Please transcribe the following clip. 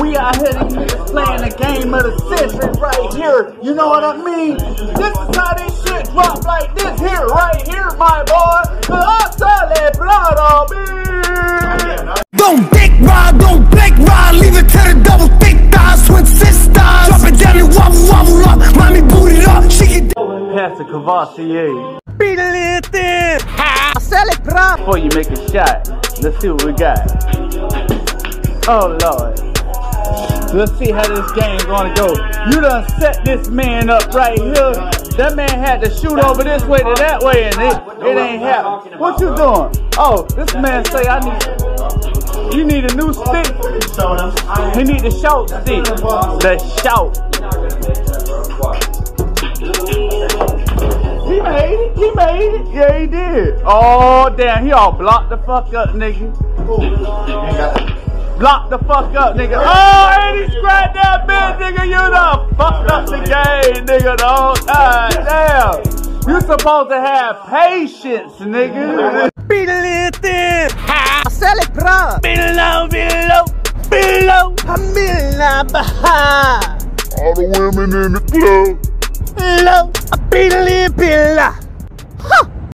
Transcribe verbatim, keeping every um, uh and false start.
We out here, these niggas playing the game of the century right here. You know what I mean? This is how this shit drop like this here, right here, my boy. Cause I tell that blood on me. Don't dick ride, don't blick ride, leave it to the double thick thighs, twin sisters. Drop it down and wobble, wobble up, mommy boot it up, she can Pass the Cavassier. beat a little thin. Sell it, bro. Before you make a shot, let's see what we got. Oh Lord. Let's see how this game gonna go. You done set this man up right here. That man had to shoot over this way to that way and it, it ain't happening. What you doing? Oh, this man say I need, you need a new stick. He need the shout stick. The shout. He made it, he made it. Yeah, he did. Oh damn, he all blocked the fuck up, nigga. Block the fuck up, nigga. Oh, and he scratched that bitch, nigga. You done fucked up the game, nigga, the whole time. Damn. You supposed to have patience, nigga. Beat a little thin. Sell it, bro. Below, below, below. I'm in la baha. All the women in the club. Low, I beat a little bit.